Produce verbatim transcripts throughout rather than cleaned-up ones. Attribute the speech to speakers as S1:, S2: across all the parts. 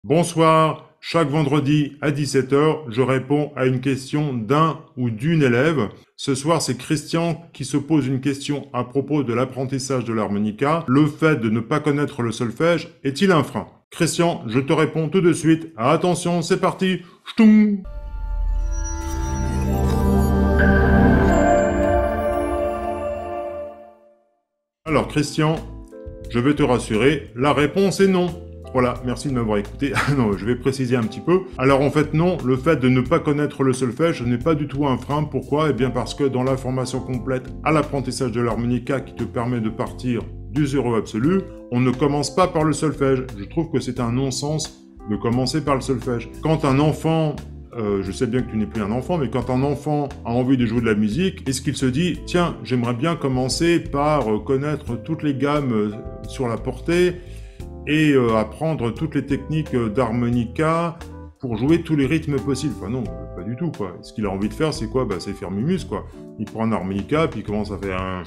S1: Bonsoir, chaque vendredi à dix-sept heures, je réponds à une question d'un ou d'une élève. Ce soir, c'est Christian qui se pose une question à propos de l'apprentissage de l'harmonica. Le fait de ne pas connaître le solfège est-il un frein? Christian, je te réponds tout de suite. Attention, c'est parti. Ch'toum. Alors Christian, je vais te rassurer, la réponse est non. Voilà, merci de m'avoir écouté. Non, je vais préciser un petit peu. Alors en fait non, le fait de ne pas connaître le solfège n'est pas du tout un frein. Pourquoi? Eh bien parce que dans la formation complète à l'apprentissage de l'harmonica qui te permet de partir du zéro absolu, on ne commence pas par le solfège. Je trouve que c'est un non-sens de commencer par le solfège. Quand un enfant... Euh, je sais bien que tu n'es plus un enfant, mais quand un enfant a envie de jouer de la musique, est-ce qu'il se dit « Tiens, j'aimerais bien commencer par euh, connaître toutes les gammes euh, sur la portée et euh, apprendre toutes les techniques euh, d'harmonica pour jouer tous les rythmes possibles ?» Enfin non, pas du tout, quoi. Ce qu'il a envie de faire, c'est quoi? Bah, c'est faire Mimus, quoi. Il prend un harmonica, puis il commence à faire un...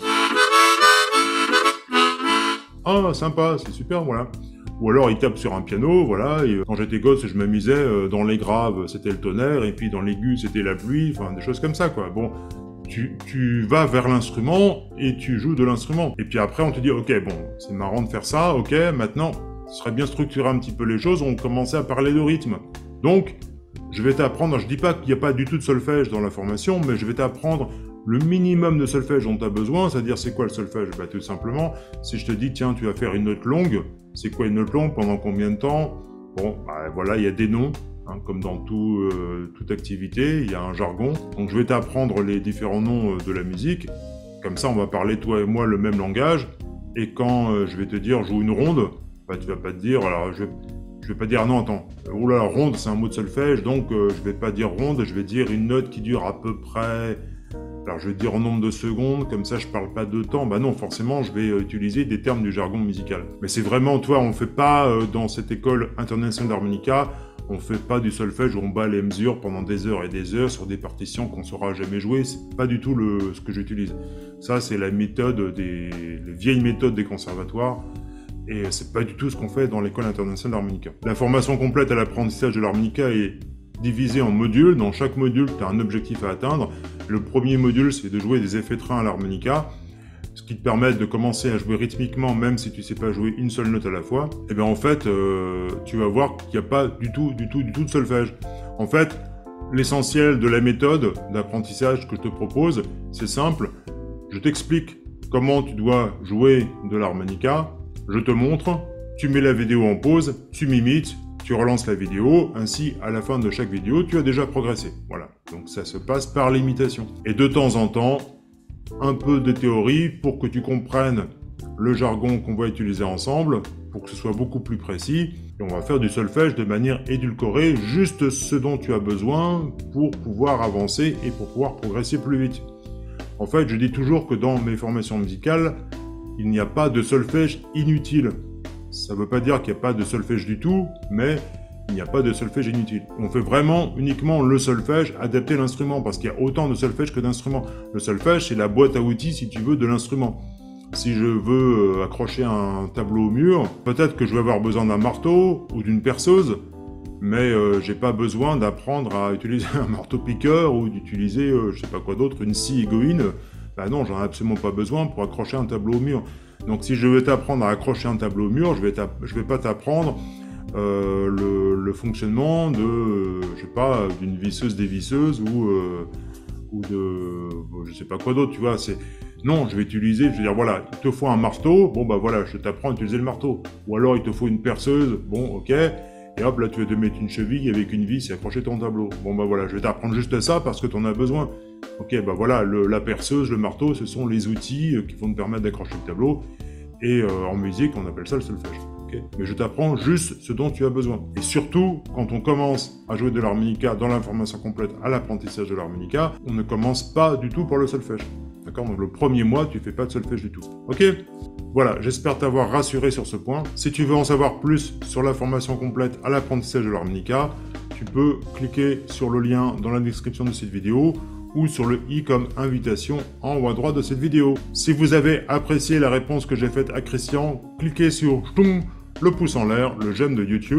S1: Ah, sympa, c'est super, voilà. Ou alors il tape sur un piano, voilà, et quand j'étais gosse, je m'amusais, euh, dans les graves, c'était le tonnerre, et puis dans l'aigu, c'était la pluie, enfin, des choses comme ça, quoi. Bon, tu, tu vas vers l'instrument, et tu joues de l'instrument. Et puis après, on te dit, ok, bon, c'est marrant de faire ça, ok, maintenant, ce serait bien structurer un petit peu les choses, on commençait à parler de rythme. Donc, je vais t'apprendre, je dis pas qu'il n'y a pas du tout de solfège dans la formation, mais je vais t'apprendre le minimum de solfège dont tu as besoin, c'est-à-dire c'est quoi le solfège? Bah tout simplement, si je te dis tiens tu vas faire une note longue, c'est quoi une note longue, pendant combien de temps? Bon, bah voilà, il y a des noms, hein, comme dans tout, euh, toute activité, il y a un jargon. Donc je vais t'apprendre les différents noms euh, de la musique, comme ça on va parler toi et moi le même langage, et quand euh, je vais te dire joue une ronde, bah tu vas pas te dire, alors je vais, je vais pas dire non attends, oh là ronde c'est un mot de solfège, donc euh, je vais pas dire ronde, je vais dire une note qui dure à peu près... Alors je vais dire en nombre de secondes, comme ça je parle pas de temps. Bah non, forcément je vais utiliser des termes du jargon musical. Mais c'est vraiment, toi, on fait pas euh, dans cette école internationale d'harmonica, on fait pas du solfège où on bat les mesures pendant des heures et des heures sur des partitions qu'on saura jamais jouer. C'est pas du tout le, ce que j'utilise. Ça c'est la méthode des les vieilles méthodes des conservatoires. Et c'est pas du tout ce qu'on fait dans l'école internationale d'harmonica. La formation complète à l'apprentissage de l'harmonica est divisé en modules. Dans chaque module, tu as un objectif à atteindre. Le premier module, c'est de jouer des effets de train à l'harmonica, ce qui te permet de commencer à jouer rythmiquement, même si tu sais pas jouer une seule note à la fois. Et bien en fait, euh, tu vas voir qu'il n'y a pas du tout, du tout, du tout de solfège. En fait, l'essentiel de la méthode d'apprentissage que je te propose, c'est simple. Je t'explique comment tu dois jouer de l'harmonica, je te montre, tu mets la vidéo en pause, tu m'imites, tu relances la vidéo, ainsi à la fin de chaque vidéo, tu as déjà progressé. Voilà, donc ça se passe par l'imitation. Et de temps en temps, un peu de théorie pour que tu comprennes le jargon qu'on va utiliser ensemble, pour que ce soit beaucoup plus précis. Et on va faire du solfège de manière édulcorée, juste ce dont tu as besoin pour pouvoir avancer et pour pouvoir progresser plus vite. En fait, je dis toujours que dans mes formations musicales, il n'y a pas de solfège inutile. Ça ne veut pas dire qu'il n'y a pas de solfège du tout, mais il n'y a pas de solfège inutile. On fait vraiment uniquement le solfège adapté à l'instrument, parce qu'il y a autant de solfège que d'instruments. Le solfège, c'est la boîte à outils, si tu veux, de l'instrument. Si je veux accrocher un tableau au mur, peut-être que je vais avoir besoin d'un marteau ou d'une perceuse, mais euh, j'ai pas besoin d'apprendre à utiliser un marteau-piqueur ou d'utiliser, euh, je sais pas quoi d'autre, une scie égoïne. Bah non, j'en ai absolument pas besoin pour accrocher un tableau au mur. Donc si je veux t'apprendre à accrocher un tableau au mur, je vais, je vais pas t'apprendre euh, le, le fonctionnement de, euh, je sais pas, d'une visseuse dévisseuse ou, euh, ou de, je sais pas quoi d'autre, tu vois. C'est non, je vais utiliser, je vais dire voilà, il te faut un marteau, bon bah voilà, je t'apprends à utiliser le marteau. Ou alors il te faut une perceuse, bon ok, et hop là tu vas te mettre une cheville avec une vis et accrocher ton tableau. Bon bah voilà, je vais t'apprendre juste ça parce que tu en as besoin. Ok, bah voilà, le, la perceuse, le marteau, ce sont les outils qui vont te permettre d'accrocher le tableau. Et euh, en musique, on appelle ça le solfège. Okay, mais je t'apprends juste ce dont tu as besoin. Et surtout, quand on commence à jouer de l'harmonica dans l'information complète à l'apprentissage de l'harmonica, on ne commence pas du tout par le solfège. D'accord? Donc le premier mois, tu fais pas de solfège du tout. Ok? Voilà, j'espère t'avoir rassuré sur ce point. Si tu veux en savoir plus sur la formation complète à l'apprentissage de l'harmonica, tu peux cliquer sur le lien dans la description de cette vidéo ou sur le i comme invitation en haut à droite de cette vidéo. Si vous avez apprécié la réponse que j'ai faite à Christian, cliquez sur le pouce en l'air, le j'aime de YouTube.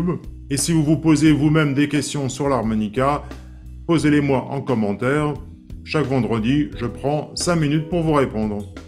S1: Et si vous vous posez vous-même des questions sur l'harmonica, posez-les moi en commentaire. Chaque vendredi, je prends cinq minutes pour vous répondre.